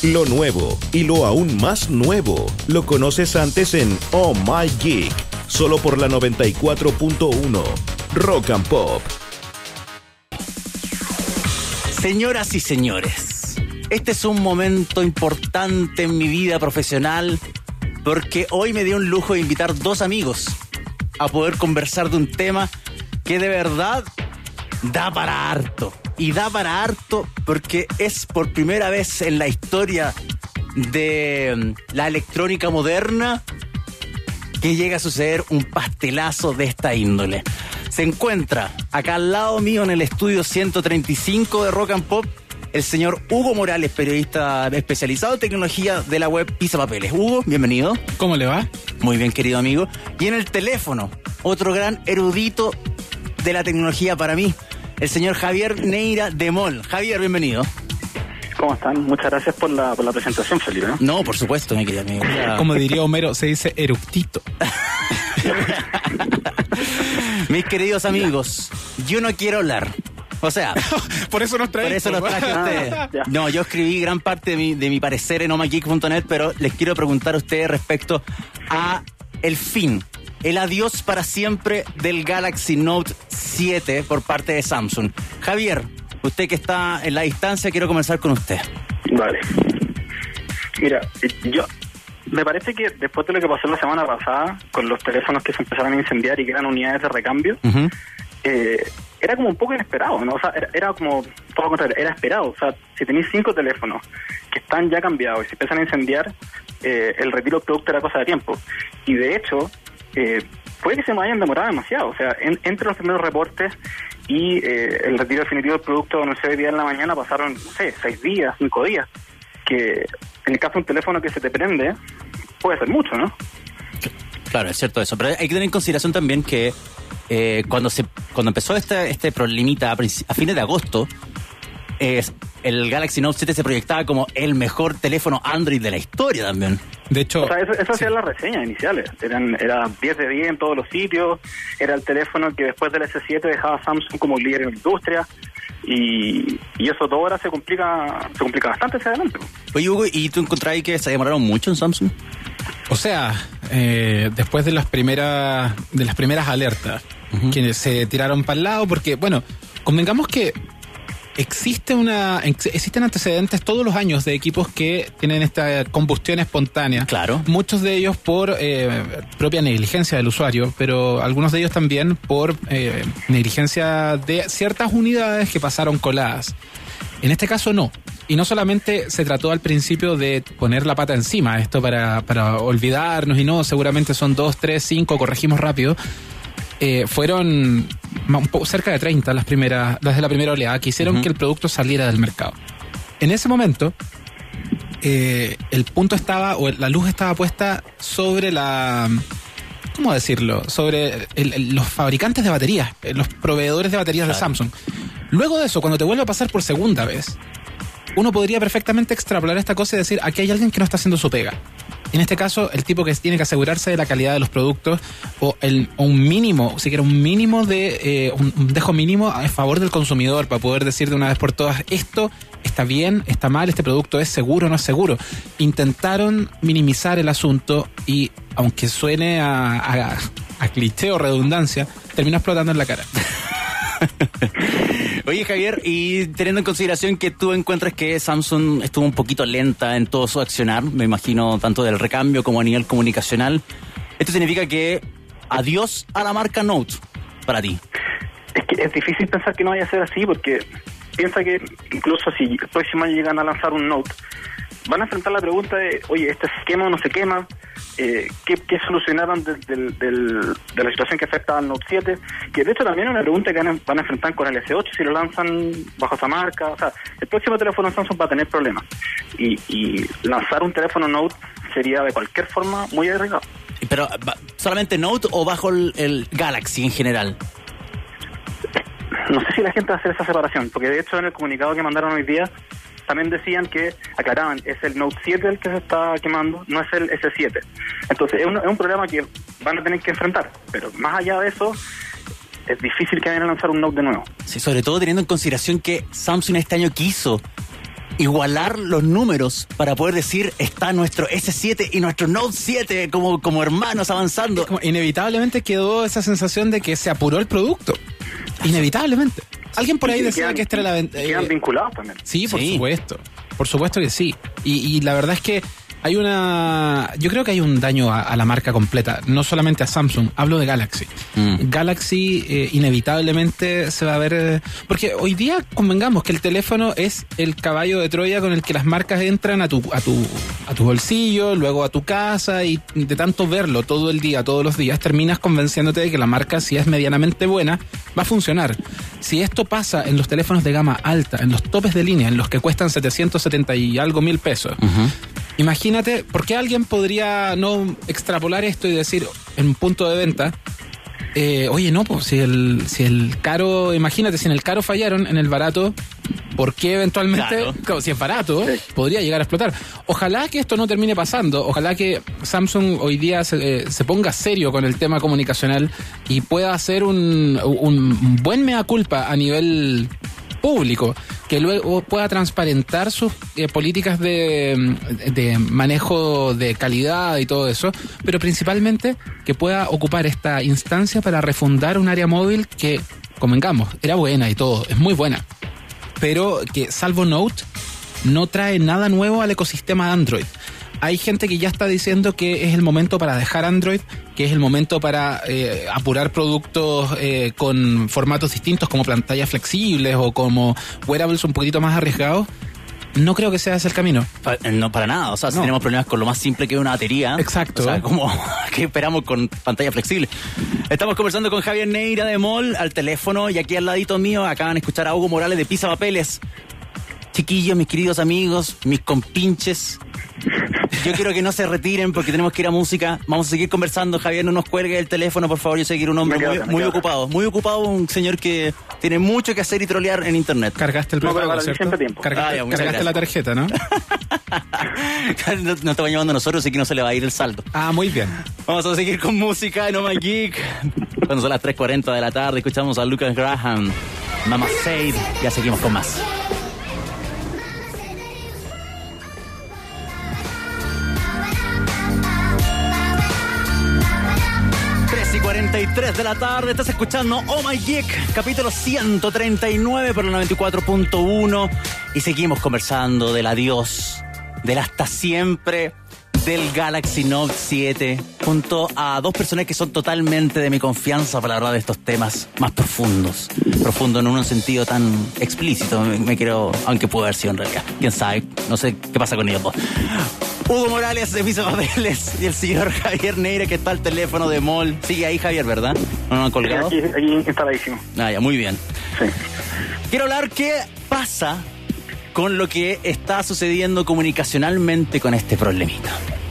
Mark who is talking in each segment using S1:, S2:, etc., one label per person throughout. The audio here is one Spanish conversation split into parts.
S1: Lo nuevo y lo aún más nuevo lo conoces antes en Oh My Geek, solo por la 94.1 Rock and Pop.
S2: Señoras y señores, este es un momento importante en mi vida profesional porque hoy me dio un lujo de invitar dos amigos a poder conversar de un tema que de verdad da para harto. Y da para harto porque es por primera vez en la historia de la electrónica moderna que llega a suceder un pastelazo de esta índole. Se encuentra acá al lado mío en el estudio 135 de Rock and Pop el señor Hugo Morales, periodista especializado en tecnología de la web Pisapapeles. Hugo, bienvenido.
S3: ¿Cómo le va?
S2: Muy bien, querido amigo. Y en el teléfono, otro gran erudito de la tecnología para mí, el señor Javier Neira de Mol. Javier, bienvenido.
S4: ¿Cómo están? Muchas gracias por la presentación, Felipe.
S2: No, por supuesto, mi querido amigo.
S3: Como diría Homero, se dice eructito.
S2: Mis queridos amigos, yo no quiero hablar. O sea,
S3: por eso nos trae.
S2: Por eso los traje a ustedes. No, yo escribí gran parte de mi parecer en omageek.net, pero les quiero preguntar a ustedes respecto a el fin, el adiós para siempre del Galaxy Note 7 por parte de Samsung. Javier, usted que está en la distancia, quiero comenzar con usted.
S4: Vale. Mira, me parece que después de lo que pasó la semana pasada, con los teléfonos que se empezaron a incendiar y que eran unidades de recambio, era como un poco inesperado, ¿no? O sea, era como todo lo contrario, era esperado. O sea, si tenéis 5 teléfonos que están ya cambiados y se empiezan a incendiar, el retiro del producto era cosa de tiempo. Y de hecho, puede que se me hayan demorado demasiado. O sea, entre los primeros reportes y el retiro definitivo del producto, no sé, hoy día en la mañana pasaron, no sé, 6 días, 5 días. Que en el caso de un teléfono que se te prende, puede ser mucho, ¿no?
S2: Claro, es cierto eso. Pero hay que tener en consideración también que cuando empezó este problemita a fines de agosto, el Galaxy Note 7 se proyectaba como el mejor teléfono Android de la historia también.
S3: De hecho,
S4: o sea, eso hacían las reseñas iniciales. Era 10 de 10 en todos los sitios. Era el teléfono que después del S7 dejaba a Samsung como líder en la industria. Y eso todo ahora se complica bastante hacia adelante.
S2: Oye, Hugo, ¿y tú encontrás que se demoraron mucho en Samsung?
S3: O sea, después de las primeras alertas, quienes se tiraron para el lado, porque, bueno, convengamos que existen antecedentes todos los años de equipos que tienen esta combustión espontánea.
S2: Claro.
S3: Muchos de ellos por propia negligencia del usuario, pero algunos de ellos también por negligencia de ciertas unidades que pasaron coladas. En este caso no. Y no solamente se trató al principio de poner la pata encima, esto para olvidarnos y no, seguramente son 2, 3, 5, corregimos rápido. Fueron un poco cerca de 30 las de la primera oleada que hicieron que el producto saliera del mercado. En ese momento, el punto estaba, o la luz estaba puesta sobre ¿cómo decirlo? Sobre los fabricantes de baterías, los proveedores de baterías de Samsung. Luego de eso, cuando te vuelve a pasar por segunda vez, uno podría perfectamente extrapolar esta cosa y decir, aquí hay alguien que no está haciendo su pega. En este caso, el tipo que tiene que asegurarse de la calidad de los productos o un mínimo, siquiera un mínimo un dejo mínimo a favor del consumidor para poder decir de una vez por todas, esto está bien, está mal, este producto es seguro o no es seguro. Intentaron minimizar el asunto y, aunque suene a cliché o redundancia, terminó explotando en la cara.
S2: Oye, Javier, y teniendo en consideración que tú encuentras que Samsung estuvo un poquito lenta en todo su accionar, me imagino tanto del recambio como a nivel comunicacional, ¿esto significa que adiós a la marca Note para ti?
S4: Es que es difícil pensar que no vaya a ser así, porque piensa que incluso si el próximo año llegan a lanzar un Note, van a enfrentar la pregunta de, oye, ¿este se quema o no se quema? ¿Qué solucionaron de la situación que afecta al Note 7? Que de hecho también es una pregunta que van a enfrentar con el S8 si lo lanzan bajo esa marca. O sea, el próximo teléfono Samsung va a tener problemas. Y lanzar un teléfono Note sería de cualquier forma muy arriesgado.
S2: ¿Pero solamente Note o bajo el Galaxy en general?
S4: No sé si la gente va a hacer esa separación, porque de hecho en el comunicado que mandaron hoy día también decían que, aclaraban, es el Note 7 el que se está quemando, no es el S7. Entonces es un problema que van a tener que enfrentar, pero más allá de eso, es difícil que vayan a lanzar un Note de nuevo.
S2: Sí, sobre todo teniendo en consideración que Samsung este año quiso igualar los números para poder decir está nuestro S7 y nuestro Note 7 como hermanos avanzando.
S3: Inevitablemente quedó esa sensación de que se apuró el producto. Inevitablemente. Alguien por ahí decía que esta era la
S4: quedan vinculados también.
S3: Sí, por supuesto. Por supuesto que sí. Y la verdad es que yo creo que hay un daño a la marca completa, no solamente a Samsung, hablo de Galaxy. Galaxy inevitablemente se va a ver, porque hoy día convengamos que el teléfono es el caballo de Troya con el que las marcas entran a tu bolsillo, luego a tu casa, y de tanto verlo todo el día, todos los días, terminas convenciéndote de que la marca, si es medianamente buena, va a funcionar. Si esto pasa en los teléfonos de gama alta, en los topes de línea, en los que cuestan 770 y algo mil pesos, imagínate, ¿por qué alguien podría no extrapolar esto y decir en un punto de venta, oye, no, pues si el caro, imagínate, si en el caro fallaron, en el barato, ¿por qué eventualmente, claro, si es barato, podría llegar a explotar? Ojalá que esto no termine pasando, ojalá que Samsung hoy día se ponga serio con el tema comunicacional y pueda hacer un buen mea culpa a nivel público, que luego pueda transparentar sus políticas de manejo de calidad y todo eso, pero principalmente que pueda ocupar esta instancia para refundar un área móvil que, convengamos, era buena y todo, es muy buena, pero que salvo Note no trae nada nuevo al ecosistema de Android. Hay gente que ya está diciendo que es el momento para dejar Android, que es el momento para apurar productos con formatos distintos como pantallas flexibles o como wearables un poquito más arriesgados. No creo que sea ese el camino.
S2: No, para nada. O sea, si tenemos problemas con lo más simple que es una batería.
S3: Exacto.
S2: O sea, como que esperamos con pantalla flexible. Estamos conversando con Javier Neira de MOL al teléfono, y aquí al ladito mío acaban de escuchar a Hugo Morales de Pisa Papeles. Chiquillos, mis queridos amigos, mis compinches, yo quiero que no se retiren porque tenemos que ir a música. Vamos a seguir conversando. Javier, no nos cuelgue el teléfono, por favor. Yo sé que era un hombre muy ocupado. Muy ocupado, un señor que tiene mucho que hacer y trolear en internet.
S3: Cargaste el prepago, ¿cierto? Cargaste la tarjeta, ¿no?
S2: No estamos llamando a nosotros, así que no se le va a ir el saldo.
S3: Ah, muy bien.
S2: Vamos a seguir con música en Oh My Geek. Cuando son las 3:40 de la tarde, escuchamos a Lucas Graham, Mama Said. Ya seguimos con más. 43 de la tarde, estás escuchando Oh My Geek, capítulo 139 por la 94.1, y seguimos conversando del adiós, del hasta siempre, del Galaxy Note 7, junto a dos personas que son totalmente de mi confianza para hablar de estos temas más profundos en un sentido tan explícito, me quiero, aunque pudo haber sido en realidad, quién sabe, no sé qué pasa con ellos dos. Hugo Morales de Pisa Papeles y el señor Javier Neira, que está al teléfono de MOL. Sigue ahí, Javier, ¿verdad? ¿No han colgado?
S4: Sí, aquí instaladísimo.
S2: Ah, ya, muy bien.
S4: Sí.
S2: Quiero hablar qué pasa con lo que está sucediendo comunicacionalmente con este problemita.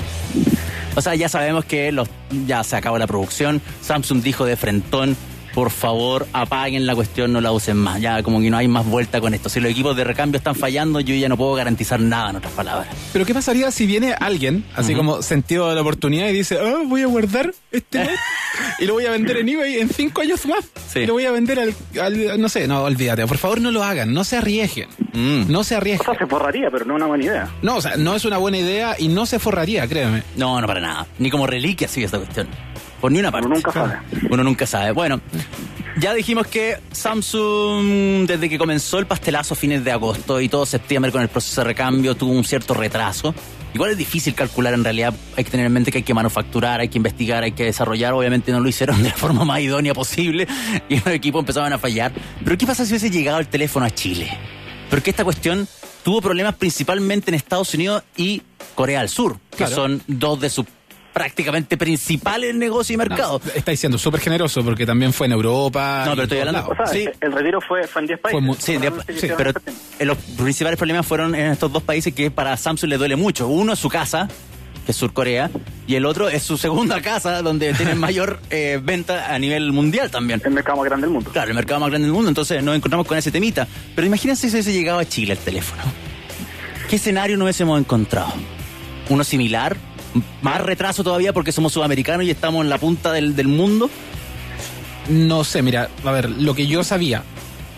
S2: O sea, ya sabemos que ya se acabó la producción. Samsung dijo de frentón, por favor, apaguen la cuestión, no la usen más. Ya como que no hay más vuelta con esto. Si los equipos de recambio están fallando, yo ya no puedo garantizar nada, en otras palabras.
S3: Pero ¿qué pasaría si viene alguien, así como sentido de la oportunidad, y dice, voy a guardar este y lo voy a vender en eBay en 5 años más? Sí. Y lo voy a vender al no sé, no, olvídate. Por favor, no lo hagan, no se arriesguen. No se arriesguen.
S4: O sea, se forraría, pero no es una buena idea.
S3: No, o sea, no es una buena idea y no se forraría, créeme.
S2: No, no para nada. Ni como reliquia sigue esta cuestión. Por ni una parte.
S4: Uno nunca
S2: sabe. Bueno, ya dijimos que Samsung, desde que comenzó el pastelazo a fines de agosto y todo septiembre con el proceso de recambio, tuvo un cierto retraso. Igual es difícil calcular, en realidad hay que tener en mente que hay que manufacturar, hay que investigar, hay que desarrollar. Obviamente no lo hicieron de la forma más idónea posible y los equipos empezaban a fallar. Pero ¿qué pasa si hubiese llegado el teléfono a Chile? Porque esta cuestión tuvo problemas principalmente en Estados Unidos y Corea del Sur, que son dos de sus prácticamente principales negocios y mercados.
S3: No, estáis siendo súper generoso porque también fue en Europa.
S2: No, pero estoy hablando.
S4: O sea, sí, el retiro fue en 10 países.
S2: Sí, pero los principales problemas fueron en estos dos países que para Samsung le duele mucho. Uno es su casa, que es Sur Corea, y el otro es su segunda casa, donde tienen mayor venta a nivel mundial también.
S4: El mercado más grande del mundo.
S2: Claro, el mercado más grande del mundo. Entonces nos encontramos con ese temita. Pero imagínense si hubiese llegado a Chile el teléfono. ¿Qué escenario no hubiésemos encontrado? ¿Uno similar? ¿Más retraso todavía porque somos sudamericanos y estamos en la punta del mundo?
S3: No sé, mira, a ver, lo que yo sabía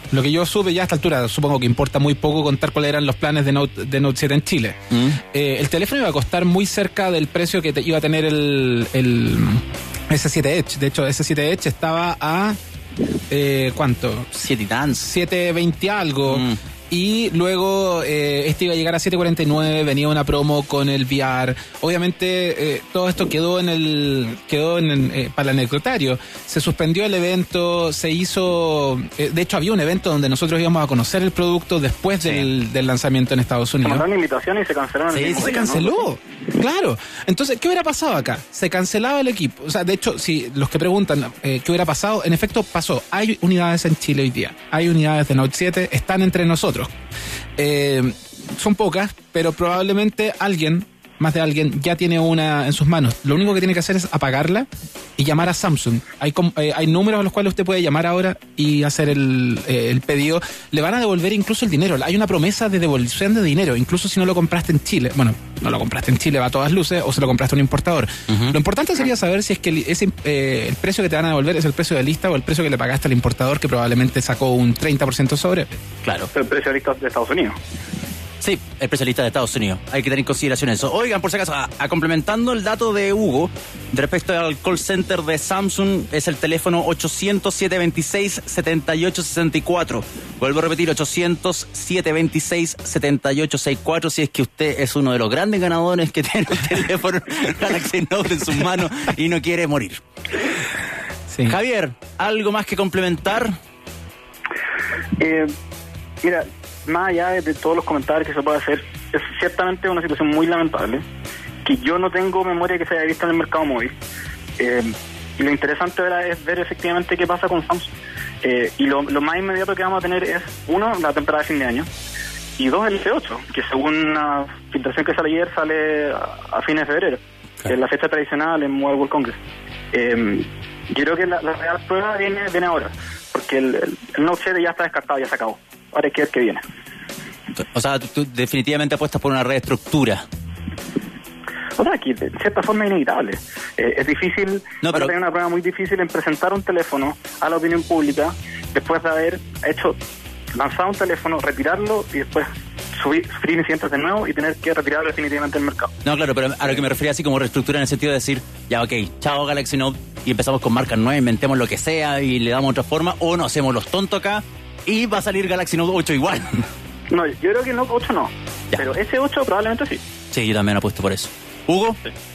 S3: lo que yo supe ya a esta altura, supongo que importa muy poco contar cuáles eran los planes de Note 7 en Chile. El teléfono iba a costar muy cerca del precio que iba a tener el S7 Edge. De hecho, S7 Edge estaba a... ¿cuánto?
S2: 7 y tan.
S3: 720 algo. Y luego este iba a llegar a 749, venía una promo con el VR. Obviamente todo esto quedó para el anecdotario. Se suspendió el evento, se hizo... de hecho había un evento donde nosotros íbamos a conocer el producto después del lanzamiento en Estados Unidos.
S4: Se mandaron invitaciones y se cancelaron.
S3: Sí, se canceló. ¿No? Claro. Entonces, ¿qué hubiera pasado acá? Se cancelaba el equipo. O sea, de hecho, si los que preguntan qué hubiera pasado, en efecto pasó. Hay unidades en Chile hoy día. Hay unidades de Note 7, están entre nosotros. Son pocas, pero probablemente más de alguien, ya tiene una en sus manos. Lo único que tiene que hacer es apagarla y llamar a Samsung. Hay números a los cuales usted puede llamar ahora y hacer el pedido. Le van a devolver incluso el dinero. Hay una promesa de devolución de dinero, incluso si no lo compraste en Chile. Bueno, no lo compraste en Chile, va a todas luces, o se lo compraste a un importador. Lo importante sería saber si es que el precio que te van a devolver es el precio de lista o el precio que le pagaste al importador, que probablemente sacó un 30% sobre.
S2: Claro.
S4: El precio de lista de Estados Unidos.
S2: Sí, el especialista de Estados Unidos. Hay que tener en consideración eso. Oigan, por si acaso, complementando el dato de Hugo, de respecto al call center de Samsung, es el teléfono 800-726-7864. Vuelvo a repetir, 800-726-7864, si es que usted es uno de los grandes ganadores que tiene un teléfono Galaxy Note en sus manos y no quiere morir. Sí. Javier, ¿algo más que complementar?
S4: Mira, más allá de todos los comentarios que se puede hacer, es ciertamente una situación muy lamentable, que yo no tengo memoria que se haya visto en el mercado móvil. Y lo interesante es ver efectivamente qué pasa con Samsung. Y lo más inmediato que vamos a tener es, uno, la temporada de fin de año, y dos, el S8, que según una filtración que sale ayer, sale a fines de febrero, que es la fecha tradicional en Mobile World Congress. Yo creo que la real prueba viene ahora, porque el Note 7 ya está descartado, ya se acabó. Ahora hay que ver qué viene.
S2: O sea, tú definitivamente apuestas por una reestructura.
S4: O sea, que de cierta forma es inevitable. Es difícil, pero tener una prueba muy difícil en presentar un teléfono a la opinión pública después de haber lanzado un teléfono, retirarlo y después sufrir incidentes de nuevo y tener que retirarlo definitivamente del mercado.
S2: No, claro, pero a lo que me refería así como reestructura en el sentido de decir, ya ok, chao Galaxy Note, y empezamos con marcas nuevas, inventemos lo que sea y le damos otra forma, o no hacemos los tontos acá y va a salir Galaxy Note 8 igual.
S4: No, yo creo que el Note 8 no, pero ese 8 probablemente sí.
S2: Sí, yo también apuesto por eso. ¿Hugo?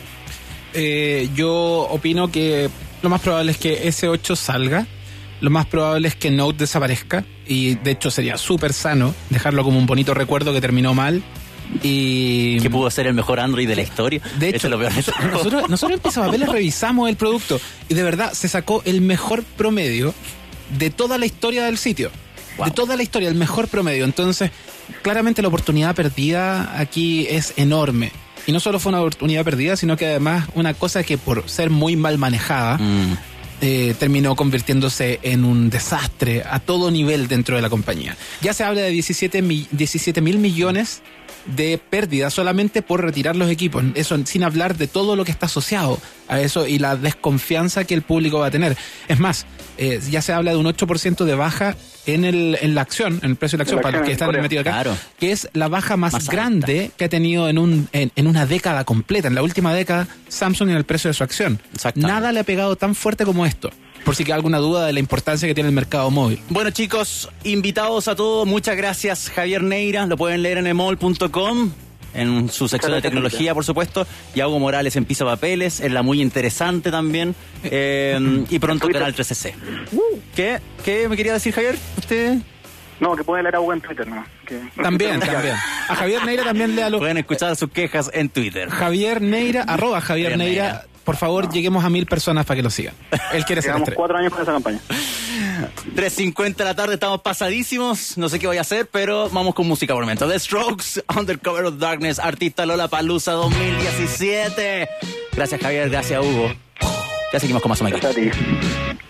S3: Sí. Yo opino que lo más probable es que S8 salga, lo más probable es que Note desaparezca, y de hecho sería súper sano dejarlo como un bonito recuerdo que terminó mal. Y
S2: que pudo ser el mejor Android de la historia.
S3: De hecho, nosotros en Pisapapeles revisamos el producto y de verdad se sacó el mejor promedio de toda la historia del sitio. Wow. De toda la historia, el mejor promedio. Entonces, claramente la oportunidad perdida aquí es enorme. Y no solo fue una oportunidad perdida, sino que además una cosa que por ser muy mal manejada terminó convirtiéndose en un desastre a todo nivel dentro de la compañía. Ya se habla de 17 mil millones de pérdidas solamente por retirar los equipos. Eso sin hablar de todo lo que está asociado a eso y la desconfianza que el público va a tener. Es más, ya se habla de un 8% de baja en la acción, en el precio de la acción, para los que están metidos acá, claro, que es la baja más grande que ha tenido en una década completa. En la última década, Samsung en el precio de su acción. Nada le ha pegado tan fuerte como esto. Por si queda alguna duda de la importancia que tiene el mercado móvil.
S2: Bueno, chicos, invitados a todos, muchas gracias. Javier Neira, lo pueden leer en emol.com, en su sección de tecnología, por supuesto. Y Hugo Morales en Pisapapeles, en la muy interesante también. Y pronto Canal 13C. ¿Qué me quería decir, Javier? ¿Usted?
S4: No, que pueden leer a Hugo en Twitter, ¿no?
S3: También. A Javier Neira también léalo.
S2: Pueden escuchar sus quejas en Twitter.
S3: Javier Neira, @Javier Neira. Por favor, lleguemos a 1000 personas para que lo sigan. Él quiere ser
S4: Llevamos 4 años con esa campaña.
S2: 3:50 de la tarde, estamos pasadísimos. No sé qué voy a hacer, pero vamos con música por el momento. The Strokes, Undercover of Darkness, artista Lollapalooza 2017. Gracias, Javier. Gracias, Hugo. Ya seguimos con más o menos.
S4: Gracias a ti.